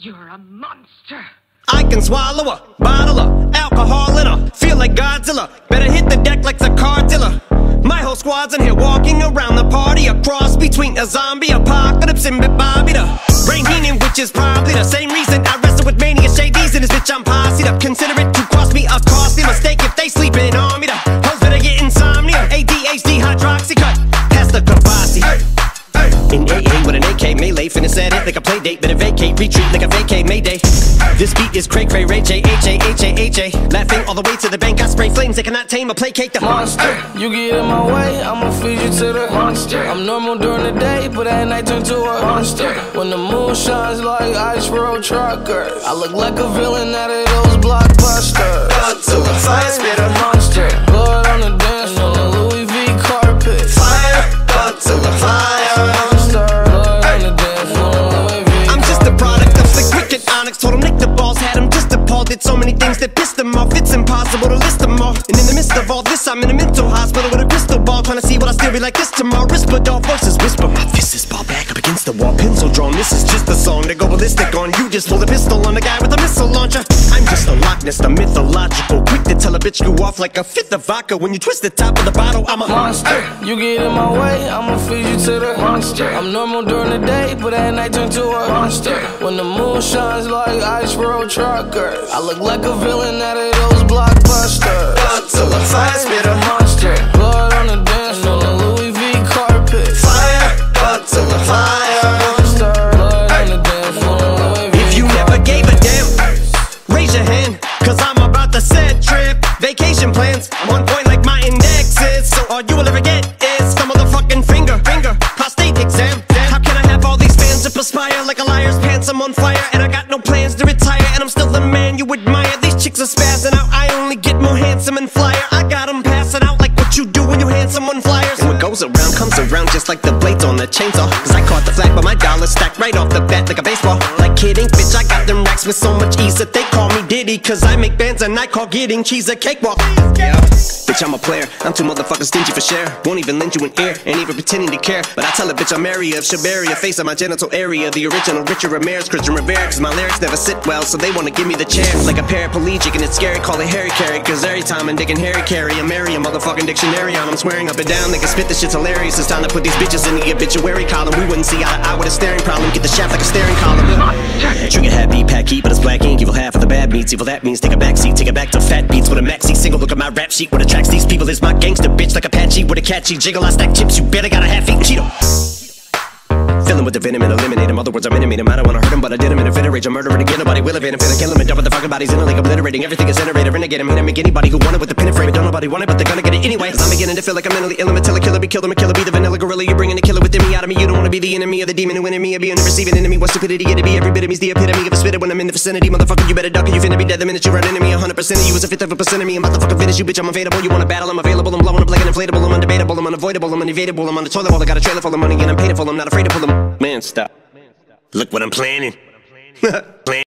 You're a monster. I can swallow a bottle of alcohol in her. Feel like Godzilla. Better hit the deck like the car dealer. My whole squad's in here walking around the party. A cross between a zombie apocalypse and Bobby the Brain Heenan, which is probably the same reason I wrestle with mania shades in this bitch. I'm posse'd up. Consider it to cost me a costly mistake if they sleeping on me. The hoes better get insomnia. ADHD hydroxy cut past the Kabasi. In AA with an AK melee, finna set it like a play date. Better vacate, retreat like a vacay Mayday. This beat is cray cray, Ray J, H-A-H-A-H-A. Laughing all the way to the bank, I spray flames they cannot tame or placate the monster. You get in my way, I'ma feed you to the monster. I'm normal during the day, but at night turn to a monster. When the moon shines like ice road truckers, I look like a villain out of those blockbusters. Godzilla, fire spitter, monster. Blood on the dance floor, Louis V carpet. Fire, Godzilla, fire. Told him nick the balls, had him just appalled. Did so many things that pissed him off, it's impossible to list them all. And in the midst of all this, I'm in a mental hospital with a crystal ball, trying to see what I still be like this tomorrow. Whisper, dog voices whisper, my fist is ball back up against the wall, pencil drawn. This is just a song to go ballistic on. You just pulled a pistol on the guy with a missile launcher. I'm just a Loch Ness, the mythological, quick to tell a bitch you off like a fifth of vodka. When you twist the top of the bottle, I'm a monster. You get in my way, I'ma feed you to the monster. I'm normal during the day, but at night turn to a monster. When the moon shines like ice road truckers, I look like a villain out of those blockbusters. Godzilla, fire spitter, monster. Blood on the dance floor, Louis V carpet. Fire, Godzilla, fire. Monster. Blood on the dance floor, Louis V If you never gave a damn, raise your hand, cause I'm about to set trip. Vacation plans, I'm on point like my index is. So all you will ever get is some motherfucking finger. Prostate exam. How can I have all these fans that perspire like a liar's pants? I'm on fire and I got no plans to retire, and I'm still the man you admire. These chicks are spazzing out, I only get more handsome and flyer. I got them passing out like what you do when you hand someone flyers. And what goes around comes around just like the blades on the chainsaw. Cause I caught the flag but my dollar stacked right off the bat like a baseball. Like Kid Ink, bitch, I got them racks with so much ease that they call me Diddy. Cause I make bands and I call getting cheese a cakewalk. Yeah, bitch, I'm a player, I'm too motherfucking stingy for share. Won't even lend you an ear, ain't even pretending to care. But I tell a bitch I'm area of Shabaria, face on my genital area. The original Richard Ramirez, Christian Rivera. Cause my lyrics never sit well, so they wanna give me the chair. Like a paraplegic and it's scary, call it Harry Carry. Cause every time I'm digging Harry Carry, I'm marry a motherfucking dictionary on. I'm swearing up and down, they can spit, this shit's hilarious. It's time to put these bitches in the obituary column. We wouldn't see eye to eye with a staring problem. Get the shaft like a staring column. Trigger happy, pack heat, but it's black ink. Evil half of the bad meats, evil that means take a backseat. Take it back to fat beats with a maxi single. Look at my rap sheet, what attracts these people is my gangster bitch. Like Apache with a catchy jiggle, I stack chips, you better got a half-eaten Cheeto. Filling with the venom and eliminate him. Other words, I'm intimate him. I don't wanna hurt him, but I did him in a fit of rage. I'm murdering again, nobody will evade him. Finna kill him and dump the fucking bodies in a lake, obliterating everything is generated. Renegade him, hit him, make anybody who want it with the pin and frame it. Don't nobody want it, but they're gonna get it anyway. Cause I'm beginning to feel like I'm mentally ill. I'm until a killer be killed. I'm a killer, be the vanilla gorilla. You're bringing a killer within me out of me. You don't wanna be the enemy of the demon who in me. Or being the receiving enemy. What stupidity it'd be. Every bit of me's the epitome of a spitter when I'm in the vicinity. Motherfucker, you better duck or you finna be dead the minute you run into me. 100% of you is a fifth of a percent of me. I'm about to fucking finish you, bitch. I'm available. You wanna battle? I'm available. I'm blowing up like an inflatable. I'm undebatable. I'm unavoidable. I'm unevadable. I'm on the toilet while I got a trailer full of money and I'm paid for. I'm not afraid to pull them. Man, stop. Look what I'm planning.